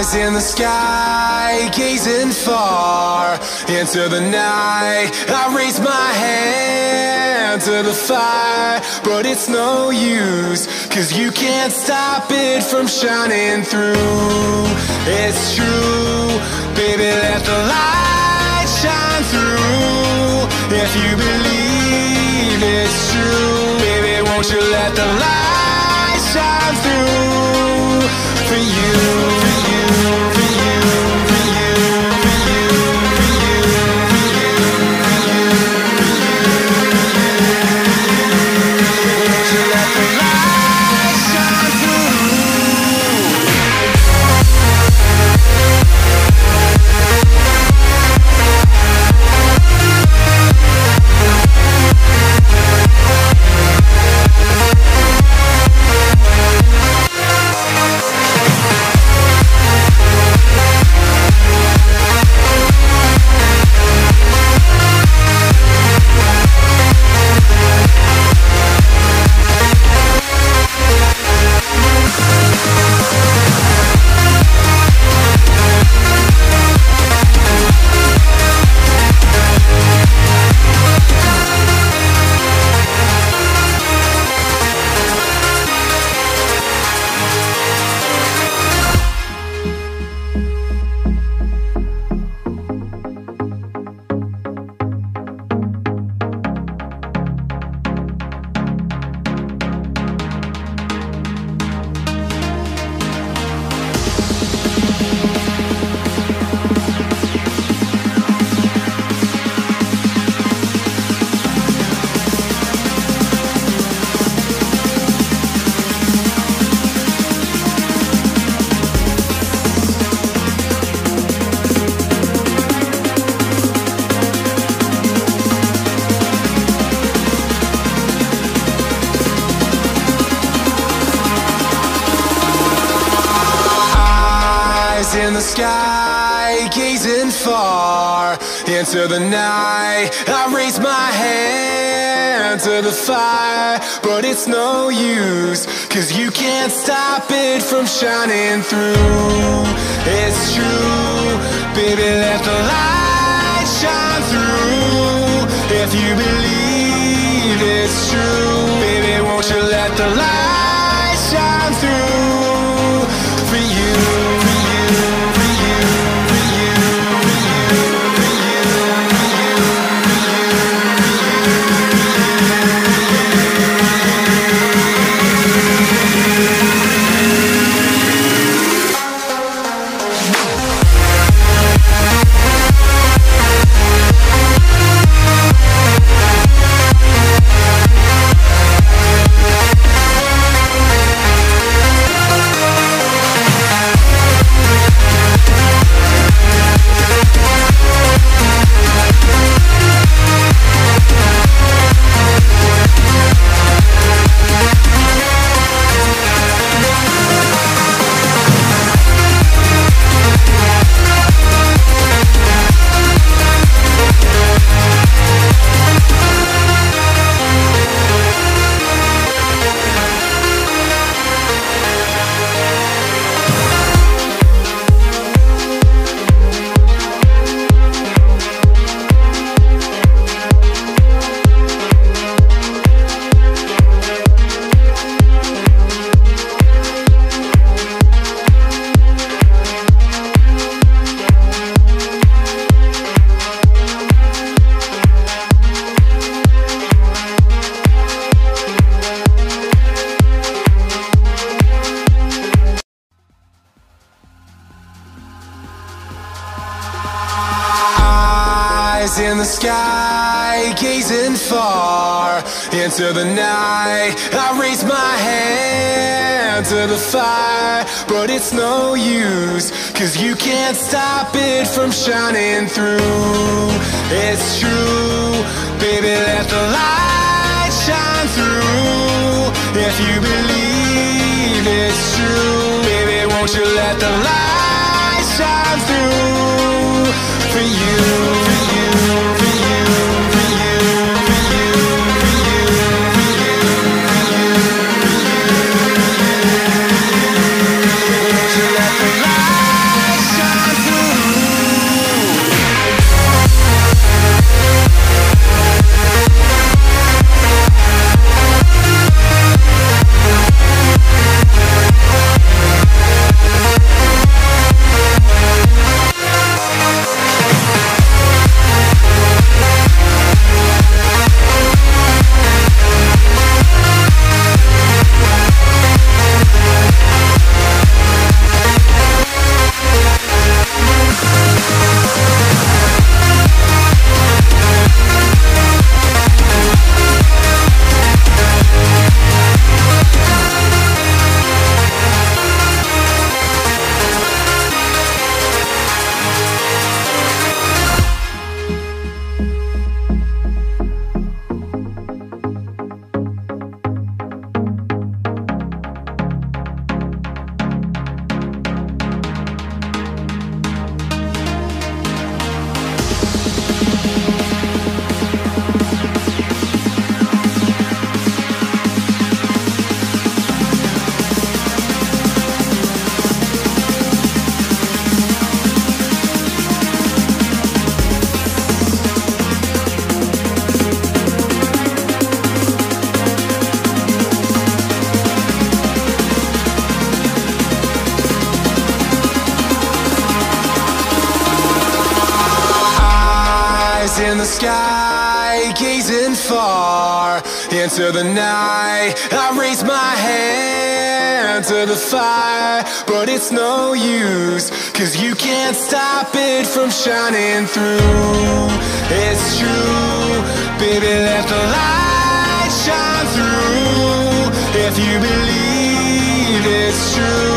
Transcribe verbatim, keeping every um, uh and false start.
In the sky, gazing far into the night, I raise my hand to the fire, but it's no use, cause you can't stop it from shining through. It's true, baby, let the light shine through. If you believe it's true, baby, won't you let the light shine through for you. In the sky, gazing far into the night, I raise my hand to the fire, but it's no use, cause you can't stop it from shining through. It's true, baby, let the light shine through. If you believe it's true, baby, won't you let the light shine through for you. In the sky, gazing far into the night, I raise my hand to the fire, but it's no use, cause you can't stop it from shining through. It's true, baby, let the light shine through. If you believe it's true, baby, won't you let the light shine through for you. Let the light sky, gazing far into the night. I raise my hand to the fire, but it's no use, 'cause you can't stop it from shining through. It's true, baby, let the light shine through. If you believe it's true,